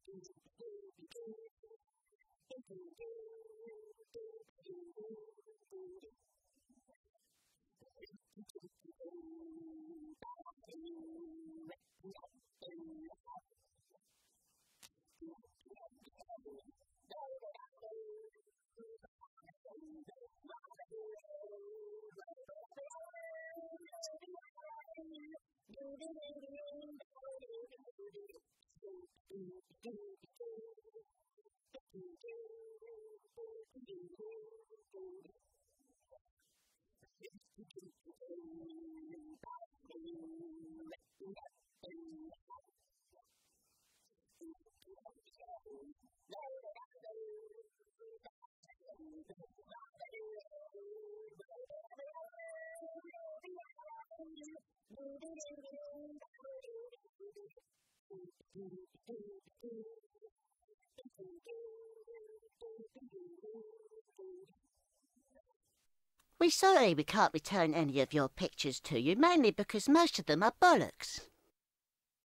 We're sorry we can't return any of your pictures to you, mainly because most of them are bollocks.